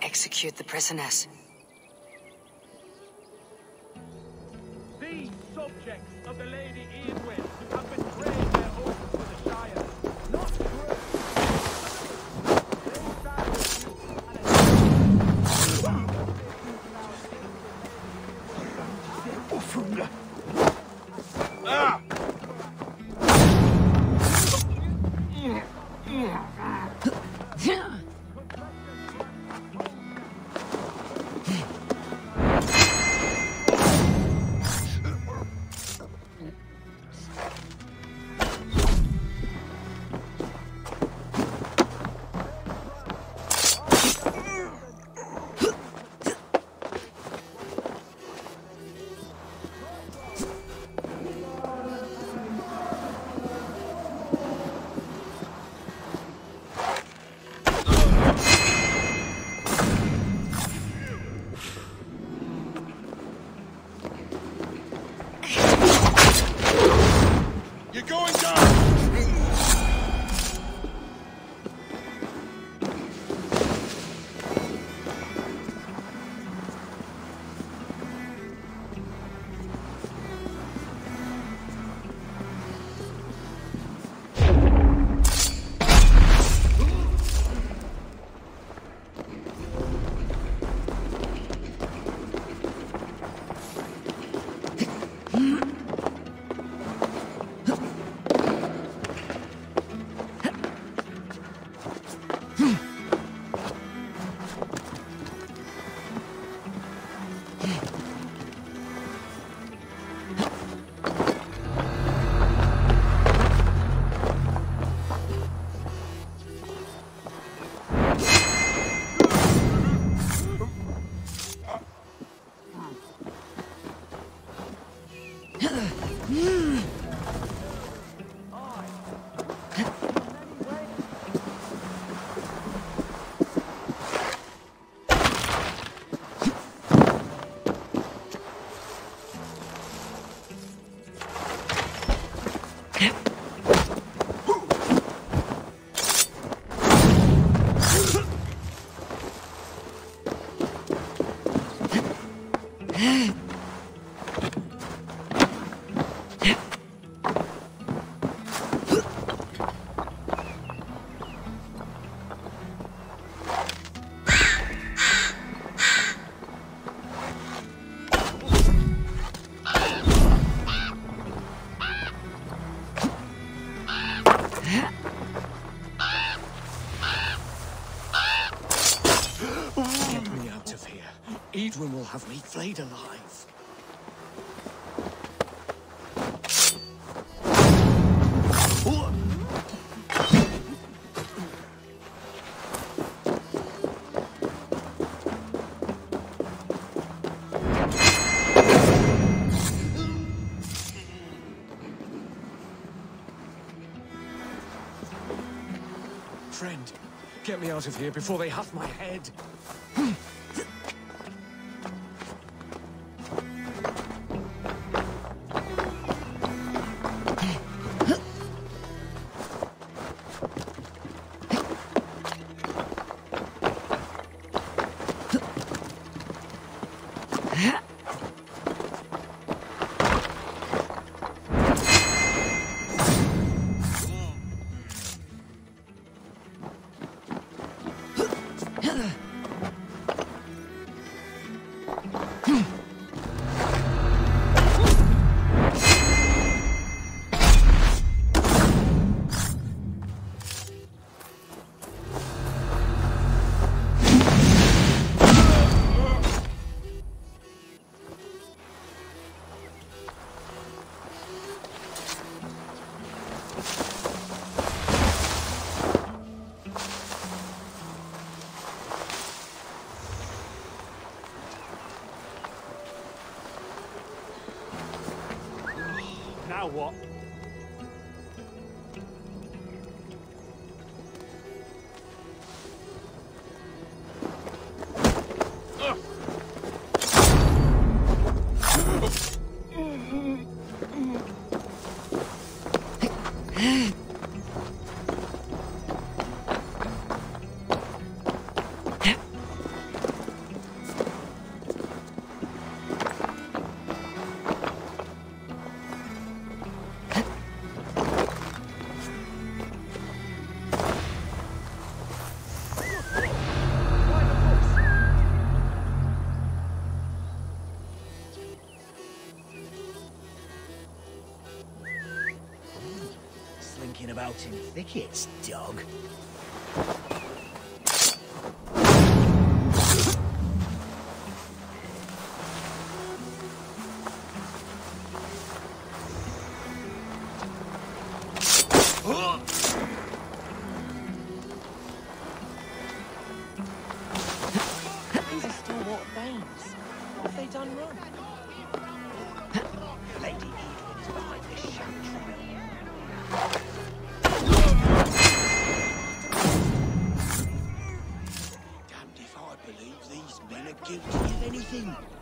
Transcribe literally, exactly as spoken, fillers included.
execute the prisoners. These subjects of the Lady Eowyn have betrayed their oath to the Shire. Not true. They stand with you and Ah! Eowyn will have me flayed alive. Friend, get me out of here before they huff my head. Now what? about in thickets, dog. These are stalwart veins. What have they done wrong? Lady Edwin is behind this sham trial. Damned if I believe these men are guilty of anything.